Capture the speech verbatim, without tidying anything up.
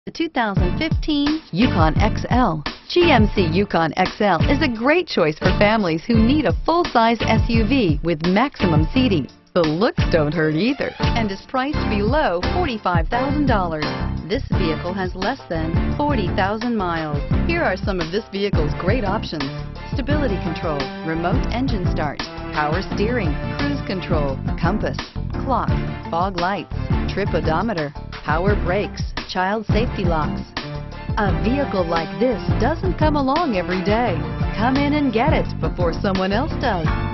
The two thousand fifteen Yukon X L. G M C Yukon X L is a great choice for families who need a full-size S U V with maximum seating. The looks don't hurt either and is priced below forty-five thousand dollars. This vehicle has less than forty thousand miles. Here are some of this vehicle's great options: stability control, remote engine start, power steering, cruise control, compass, clock, fog lights, trip odometer, power brakes, child safety locks. A vehicle like this doesn't come along every day. Come in and get it before someone else does.